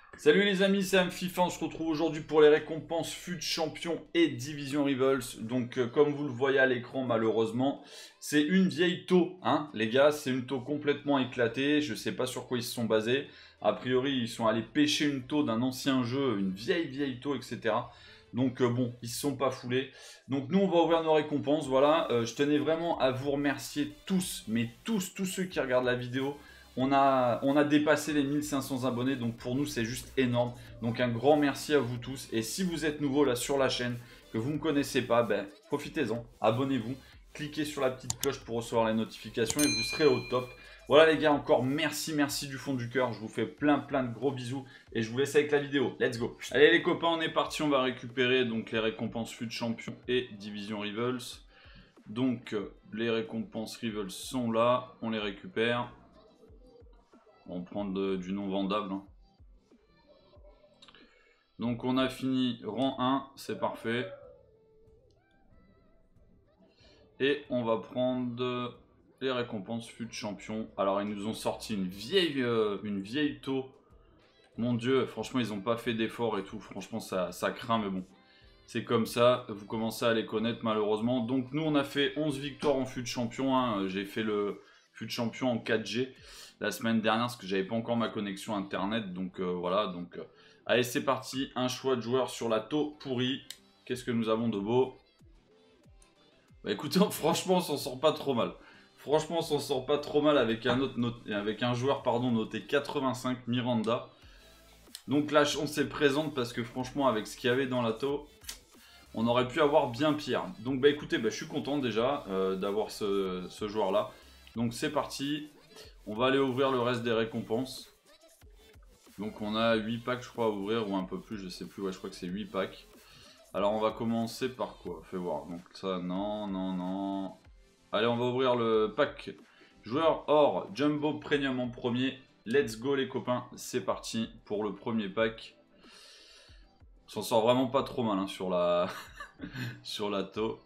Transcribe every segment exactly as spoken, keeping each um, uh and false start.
Salut les amis, c'est Amfifa, on se retrouve aujourd'hui pour les récompenses F U T Champion et Division Rivals. Donc euh, comme vous le voyez à l'écran malheureusement, c'est une vieille taux, hein les gars, c'est une taux complètement éclatée, je sais pas sur quoi ils se sont basés. A priori ils sont allés pêcher une taux d'un ancien jeu, une vieille vieille taux, et cetera. Donc euh, bon, ils se sont pas foulés. Donc nous on va ouvrir nos récompenses, voilà. Euh, je tenais vraiment à vous remercier tous, mais tous, tous ceux qui regardent la vidéo. On a, on a dépassé les mille cinq cents abonnés, donc pour nous c'est juste énorme. Donc un grand merci à vous tous. Et si vous êtes nouveau là sur la chaîne, que vous ne me connaissez pas, ben, profitez-en, abonnez-vous. Cliquez sur la petite cloche pour recevoir les notifications et vous serez au top. Voilà les gars, encore merci, merci du fond du cœur. Je vous fais plein plein de gros bisous et je vous laisse avec la vidéo. Let's go. Allez les copains, on est parti, on va récupérer donc les récompenses F U T Champion et Division Rivals. Donc les récompenses Rivals sont là, on les récupère. On prend de, du non vendable. Hein. Donc on a fini rang un, c'est parfait. Et on va prendre les récompenses F U T Champion. Alors ils nous ont sorti une vieille, euh, une vieille taux. Mon dieu, franchement ils n'ont pas fait d'effort et tout. Franchement ça, ça craint, mais bon. C'est comme ça, vous commencez à les connaître malheureusement. Donc nous on a fait onze victoires en F U T Champion. Hein. J'ai fait le F U T Champion en quatre G la semaine dernière parce que j'avais pas encore ma connexion internet. Donc euh, voilà, donc euh, allez c'est parti. Un choix de joueur sur la taux pourrie. Qu'est-ce que nous avons de beau? Bah écoutez, franchement on s'en sort pas trop mal. Franchement on s'en sort pas trop mal avec un, autre note, avec un joueur pardon, noté quatre-vingt-cinq, Miranda. Donc la chance est présente parce que franchement avec ce qu'il y avait dans la taux, on aurait pu avoir bien pire. Donc bah écoutez, bah, je suis content déjà euh, d'avoir ce, ce joueur là. Donc c'est parti. On va aller ouvrir le reste des récompenses. Donc on a huit packs je crois à ouvrir ou un peu plus, je sais plus. Ouais je crois que c'est huit packs. Alors on va commencer par quoi? Fais voir. Donc ça non, non, non. Allez on va ouvrir le pack joueur or Jumbo Premium en premier. Let's go les copains, c'est parti pour le premier pack. On s'en sort vraiment pas trop mal hein, sur la sur la taux.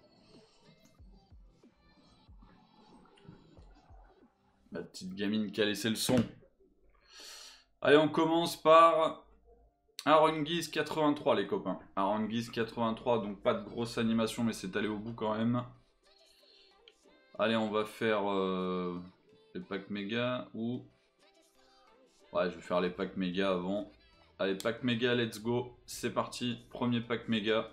La petite gamine qui a laissé le son. Allez, on commence par Aranguiz quatre-vingt-trois, les copains. Aranguiz quatre-vingt-trois, donc pas de grosse animation, mais c'est allé au bout quand même. Allez, on va faire euh, les packs méga ou... Ouais, je vais faire les packs méga avant. Allez, pack méga, let's go. C'est parti, premier pack méga.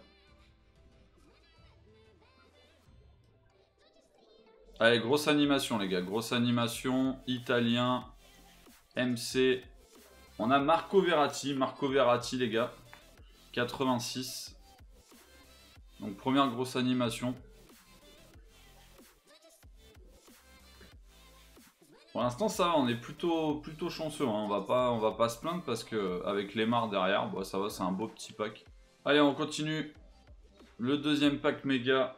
Allez, grosse animation, les gars. Grosse animation, italien, M C... On a Marco Verratti, Marco Verratti les gars, quatre-vingt-six. Donc première grosse animation. Pour l'instant ça va, on est plutôt, plutôt chanceux. Hein. On va pas, on va pas se plaindre parce que avec les marres derrière, bah, ça va, c'est un beau petit pack. Allez, on continue. Le deuxième pack méga.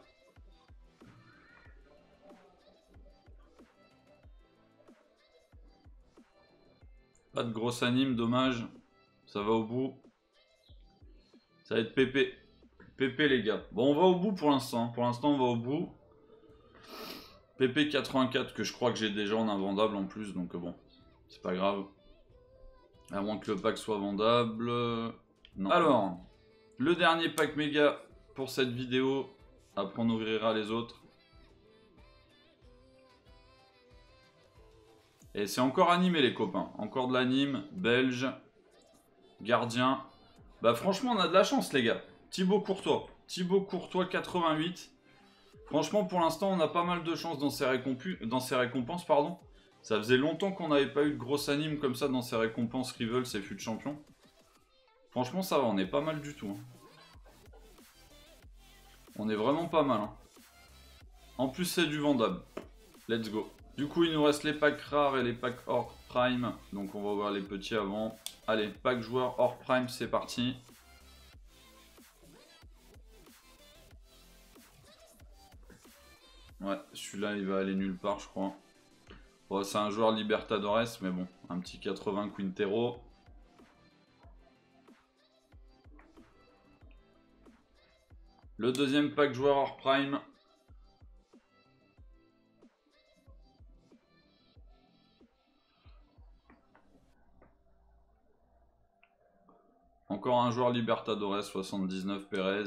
Pas de grosse anime, dommage. Ça va au bout. Ça va être pépé. Pépé les gars. Bon, on va au bout pour l'instant. Pour l'instant, on va au bout. P P quatre-vingt-quatre que je crois que j'ai déjà en invendable en plus. Donc bon, c'est pas grave. À moins que le pack soit vendable. Non. Alors, le dernier pack méga pour cette vidéo. Après, on ouvrira les autres. Et c'est encore animé les copains. Encore de l'anime. Belge. Gardien. Bah franchement on a de la chance les gars. Thibaut Courtois. Thibaut Courtois quatre-vingt-huit. Franchement pour l'instant on a pas mal de chance dans ces, dans ces récompenses. Pardon. Ça faisait longtemps qu'on n'avait pas eu de grosse anime comme ça dans ces récompenses Rivals et F U T Champion. Franchement ça va, on est pas mal du tout. Hein. On est vraiment pas mal. Hein. En plus c'est du vendable. Let's go. Du coup, il nous reste les packs rares et les packs hors prime. Donc, on va voir les petits avant. Allez, pack joueur hors prime, c'est parti. Ouais, celui-là, il va aller nulle part, je crois. Bon, c'est un joueur Libertadores, mais bon, un petit quatre-vingts Quintero. Le deuxième pack joueur hors prime. encore un joueur Libertadores, soixante-dix-neuf, Pérez.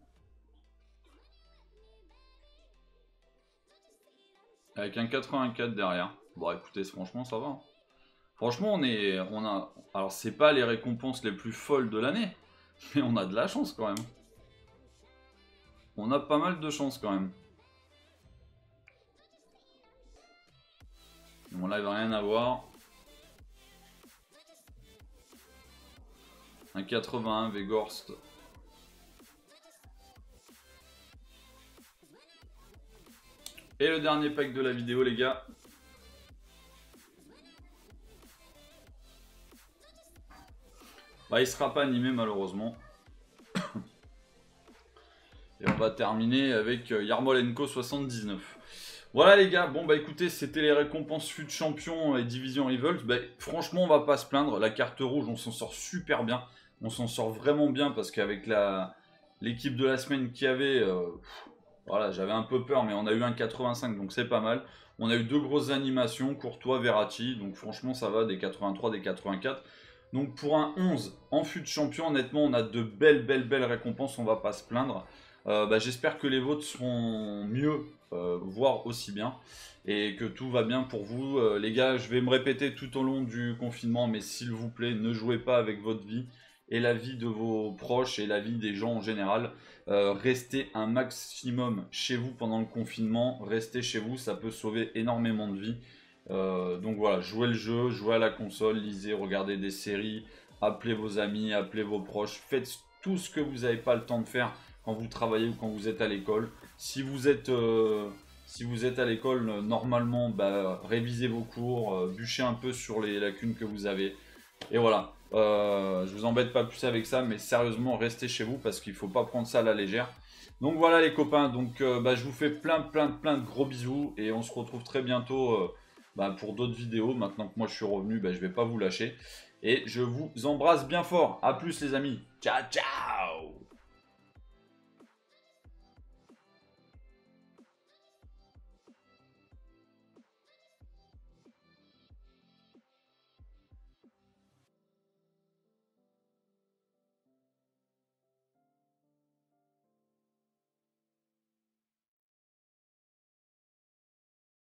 Avec un quatre-vingt-quatre derrière. Bon, écoutez, franchement, ça va. Hein. Franchement, on est, on a... Alors, c'est pas les récompenses les plus folles de l'année, mais on a de la chance quand même. On a pas mal de chance quand même. Bon, là, il va rien avoir. Un quatre-vingt-un, Weghorst. Et le dernier pack de la vidéo, les gars. Bah, il sera pas animé, malheureusement. Et on va terminer avec Yarmolenko soixante-dix-neuf. Voilà les gars, bon bah écoutez, c'était les récompenses F U T Champion et Division Rivals. Bah, franchement, on va pas se plaindre. La carte rouge, on s'en sort super bien. On s'en sort vraiment bien parce qu'avec la l'équipe de la semaine qu'il y avait, euh, voilà, j'avais un peu peur, mais on a eu un quatre-vingt-cinq, donc c'est pas mal. On a eu deux grosses animations, Courtois, Verratti, donc franchement ça va, des quatre-vingt-trois, des quatre-vingt-quatre. Donc pour un onze en F U T Champion, honnêtement, on a de belles, belles, belles récompenses, on va pas se plaindre. Euh, bah, j'espère que les vôtres seront mieux, euh, voire aussi bien, et que tout va bien pour vous. Euh, les gars, je vais me répéter tout au long du confinement, mais s'il vous plaît, ne jouez pas avec votre vie et la vie de vos proches et la vie des gens en général. Euh, restez un maximum chez vous pendant le confinement, restez chez vous, ça peut sauver énormément de vies. Euh, donc voilà, jouez le jeu, jouez à la console, lisez, regardez des séries, appelez vos amis, appelez vos proches, faites tout ce que vous n'avez pas le temps de faire quand vous travaillez ou quand vous êtes à l'école. Si vous êtes, euh, si vous êtes à l'école, euh, normalement, bah, révisez vos cours, euh, bûchez un peu sur les lacunes que vous avez. Et voilà, euh, je vous embête pas plus avec ça, mais sérieusement, restez chez vous parce qu'il ne faut pas prendre ça à la légère. Donc voilà les copains, donc, euh, bah, je vous fais plein, plein, plein de gros bisous et on se retrouve très bientôt euh, bah, pour d'autres vidéos. Maintenant que moi je suis revenu, bah, je ne vais pas vous lâcher. Et je vous embrasse bien fort. A plus les amis. Ciao, ciao.